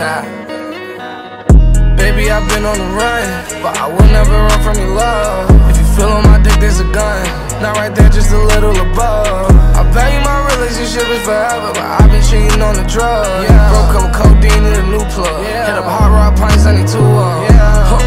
Baby, I've been on the run, but I will never run from your love. If you feel on my dick, there's a gun. Not right there, just a little above. I value my relationship is forever, but I've been cheating on the drug. Broke up with codeine in a new plug. Hit up Hard Rock pints, I need two of them.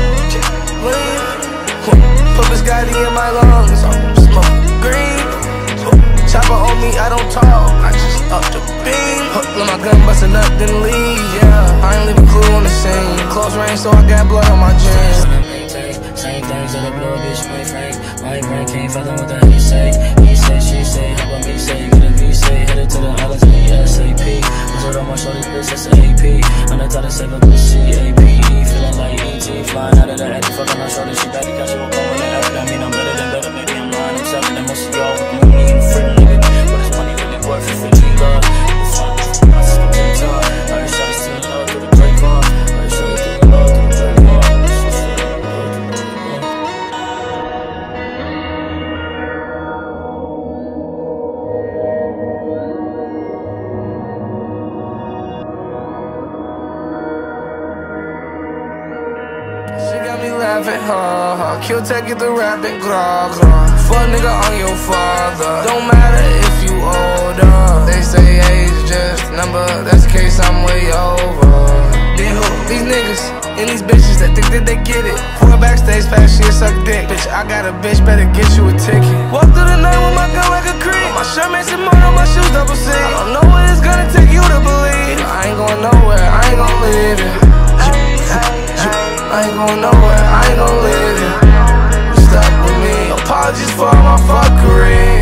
Put Biscotti in my lungs, smoke green. Chopper on me, I don't talk, I just up the beam. Let my gun bust a nut, then leave, I ain't leave a clue on the scene. Close range, so I got blood on my jeans. Same things that a blow, bitch, my frank. My brain can't fathom what the hell he say. He say, she say, how about me say? Get a V say, headed to the islands in the SAP. What's it on my shoulders, bitch, that's an AP. I'm the type to save a bitch, CAP. Feeling like ET, flying out of the attic, fucking on shoulders. She back, got she won't come on the attic. I mean, I'm better than better, maybe I'm lying. I'm telling them most of y'all with money and free, nigga. What is money really worth if it's love? My system too tight. I just shot it still love through the grapevine. I just shot it through the love through the grapevine. She got me laughing, Kill tech, get the rapping, grog, grog. Fuck nigga on your father. Don't matter if you older. They say age just a number, that's the case, I'm way over. Then who? These niggas and these bitches that think that they get it. Pull her backstage pass, she'll suck dick. Bitch, I got a bitch, better get you a ticket. Walk through the night with my gun like a creep. My shirt makes it more on my shoes, double C. I don't know what it's gonna take you to believe. I ain't going nowhere, I ain't gon' leave it. I ain't going nowhere, I ain't gon' leave it. You stuck with me, apologies for all my fuckery.